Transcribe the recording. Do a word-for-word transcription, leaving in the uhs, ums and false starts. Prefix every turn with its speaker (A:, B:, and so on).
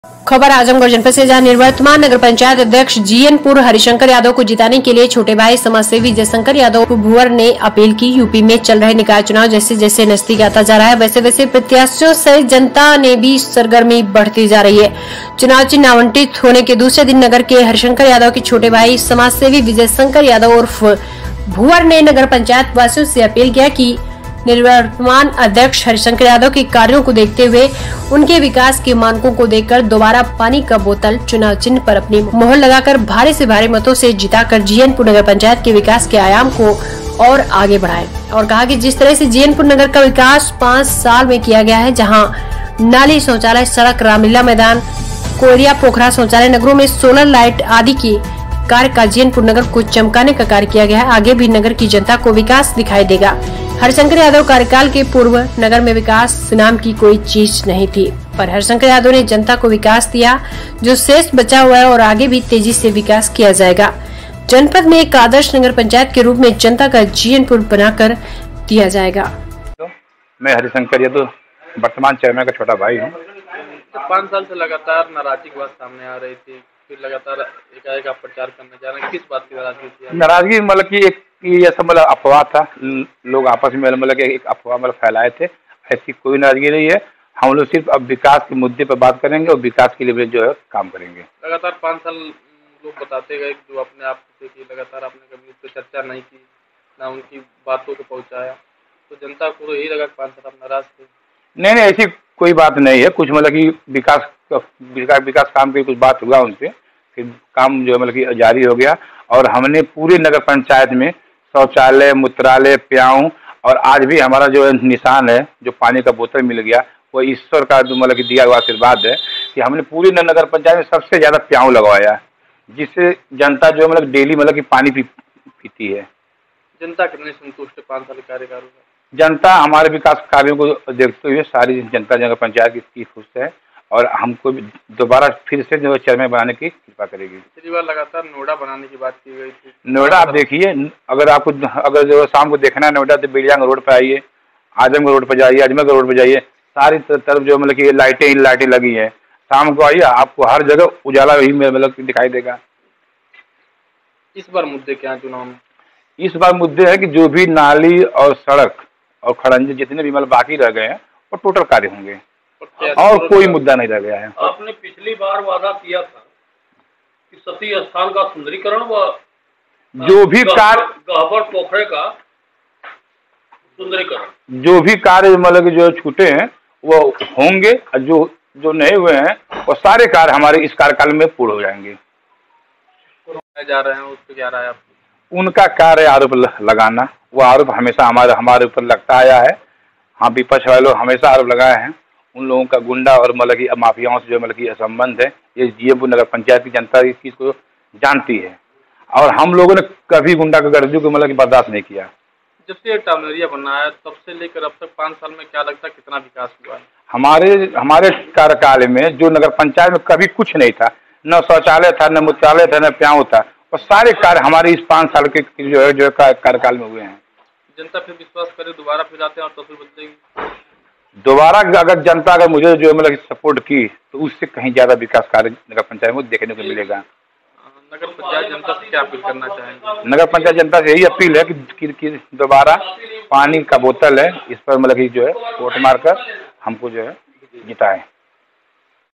A: खबर आजमगढ़ जनपद से, जहां निवर्तमान नगर पंचायत अध्यक्ष जीएनपुर हरिशंकर यादव को जिताने के लिए छोटे भाई समाजसेवी जयशंकर यादव को भुवर ने अपील की। यूपी में चल रहे निकाय चुनाव जैसे जैसे नजदीक आता जा रहा है, वैसे वैसे प्रत्याशियों सहित जनता ने भी सरगर्मी बढ़ती जा रही है। चुनाव चिन्ह आवंटित होने के दूसरे दिन नगर के हरिशंकर यादव के छोटे भाई समाजसेवी विजय शंकर यादव उर्फ भुवर ने नगर पंचायत वासियों से अपील किया कि निवर्तमान अध्यक्ष हरिशंकर यादव के कार्यों को देखते हुए उनके विकास के मानकों को देखकर दोबारा पानी का बोतल चुनाव चिन्ह पर अपनी मोहर लगाकर भारी से भारी मतों से जिताकर जीएनपुर नगर पंचायत के विकास के आयाम को और आगे बढ़ाए। और कहा कि जिस तरह से जीएनपुर नगर का विकास पाँच साल में किया गया है, जहां नाली, शौचालय, सड़क, रामलीला मैदान, कोरिया, पोखरा, शौचालय, नगरों में सोलर लाइट आदि की कार्य का जीएनपुर नगर को चमकाने का कार्य किया गया है। आगे भी नगर की जनता को विकास दिखाई देगा। हरिशंकर यादव कार्यकाल के पूर्व नगर में विकास नाम की कोई चीज नहीं थी, पर हरिशंकर यादव ने जनता को विकास दिया, जो शेष बचा हुआ है और आगे भी तेजी से विकास किया जाएगा। जनपद में एक आदर्श नगर पंचायत के रूप में जनता का जीएनपुर बनाकर दिया जाएगा।
B: तो मैं हरिशंकर यादव वर्तमान चेयरमैन का छोटा भाई हूँ।
C: तो पाँच साल से लगातार नाराजगी की बात सामने आ रही थी, फिर लगातार एकाएक आप प्रचार करने जा रहे हैं, किस बात की नाराजगी थी? नाराजगी
B: मतलब कि एक ये सब मतलब अफवाह था, लोग आपस में मतलब एक अफवाह मतलब फैलाए थे। ऐसी कोई नाराजगी नहीं है। हम लोग सिर्फ अब विकास के मुद्दे पर बात करेंगे और विकास के लिए जो है काम करेंगे।
C: लगातार पाँच साल लोग बताते गए जो अपने आप से कि लगातार आपने कभी उस पर चर्चा नहीं की, ना उनकी बातों को पहुँचाया, तो जनता को यही लगा पाँच साल आप नाराज थे।
B: नहीं नहीं, ऐसी कोई बात नहीं है। कुछ मतलब कि विकास विकास विकास काम की कुछ बात हुआ उनसे, फिर काम जो है मतलब कि जारी हो गया। और हमने पूरे नगर पंचायत में शौचालय, मूत्रालय, प्याऊ, और आज भी हमारा जो निशान है, जो पानी का बोतल मिल गया, वो ईश्वर का मतलब कि दिया हुआ आशीर्वाद है कि हमने पूरी नगर पंचायत में सबसे ज़्यादा प्याऊ लगवाया, जिससे जनता जो मतलब डेली मतलब कि पानी पी, पीती है।
C: जनता कितनी संतुष्ट है पाँच साल कार्यकाल में?
B: जनता हमारे विकास कार्यों को देखते हुए सारी जनता नगर पंचायत की खुश है और हमको दोबारा फिर से जो चेयरमैन बनाने की कृपा करेगी।
C: पिछली बार लगातार नोएडा बनाने की बात की गई थी।
B: नोएडा आप देखिए, अगर आपको अगर जो शाम को देखना है नोएडा, तो बिरजांग रोड पे आइए, आजमगढ़ रोड पे जाइए, अजमेर रोड पे जाइए, सारी तरफ जो मतलब कि लाइटें ही लाइटें लगी है। शाम को आइए, आपको हर जगह उजाला ही मतलब दिखाई देगा।
C: इस बार मुद्दे क्या है चुनाव में?
B: इस बार मुद्दे है कि जो भी नाली और सड़क और खड़ंजे जितने भी मतलब बाकी रह गए हैं वो टोटल कार्य होंगे और कोई मुद्दा नहीं रह गया है।
D: आपने पिछली बार वादा किया था कि सती स्थान का सुंदरीकरण व
B: जो भी कार्य,
D: गहबर पोखरे का सुंदरीकरण,
B: जो भी कार्य मतलब जो छूटे हैं वो होंगे, जो जो नहीं हुए हैं वो सारे कार्य हमारे इस कार्यकाल में पूर्ण हो जाएंगे।
C: जा रहे हैं उस पर क्या राय आपकी?
B: उनका कार्य आरोप लगाना, वो आरोप हमेशा हमारे हमारे ऊपर लगता आया है। हाँ, विपक्ष वाले लोग हमेशा आरोप लगाए हैं। उन लोगों का गुंडा और मतलब कि माफियाओं से जो मतलब कि संबंध है, ये जीएनपुर नगर पंचायत की जनता इस चीज़ को जानती है और हम लोगों ने कभी गुंडा का गर्दी को मतलब कि बर्दाश्त नहीं किया।
C: जब से टाउन एरिया बना है तब से लेकर अब तक पाँच साल में क्या लगता है कितना विकास हुआ है?
B: हमारे हमारे कार्यकाल में जो नगर पंचायत में कभी कुछ नहीं था, न शौचालय था, न मूत्रालय था, न प्याऊ था, और सारे कार्य हमारे इस पाँच साल के जो है जो कार्यकाल में हुए हैं।
C: जनता फिर विश्वास करे दोबारा फिर आते हैं और तस्वीर बदलेगी।
B: दोबारा अगर जनता अगर मुझे जो मतलब सपोर्ट की तो उससे कहीं ज्यादा विकास कार्य नगर पंचायत में देखने को मिलेगा।
C: नगर पंचायत जनता से क्या अपील करना चाहेंगे?
B: नगर पंचायत जनता से यही अपील है कि, कि दोबारा पानी का बोतल है, इस पर मतलब कि जो है वोट मारकर हमको जो है जिताएं।